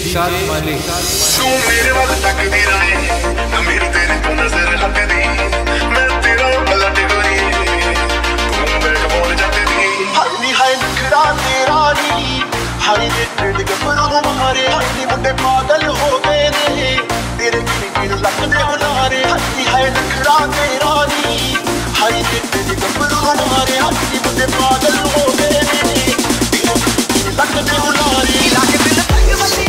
तू मेरे वाल तकदी रहे ना मेरी तेरे को नजर हटदी मैं तेरा पलट गई तू बैठ बोल जाती दी हाय हाय नखरा तेरा नी हाय दिल गफरों मारे हाय मुंडे पागल हो गए ने तेरे गिन लख दे बुलारे हाय नखरा तेरा नी हाय दिल गफरों मारे हाय मुंडे पागल हो गए ने तेरे गिन लख दे बुलारे लाके दिल तक बसी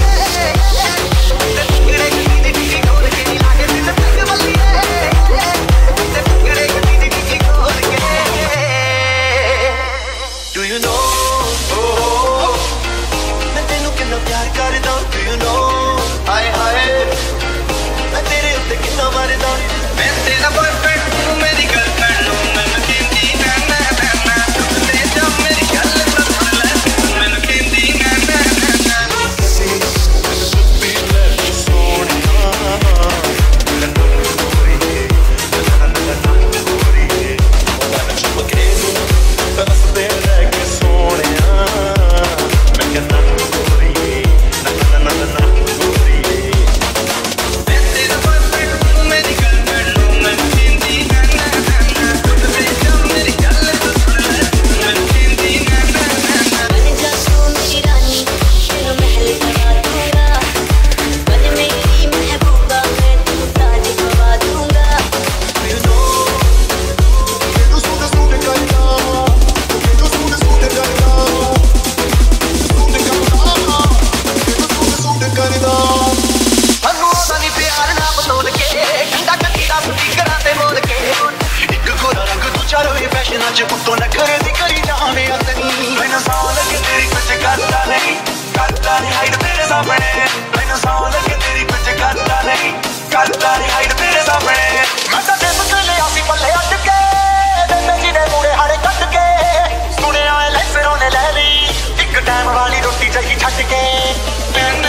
वाली रोटी चाहिए छट के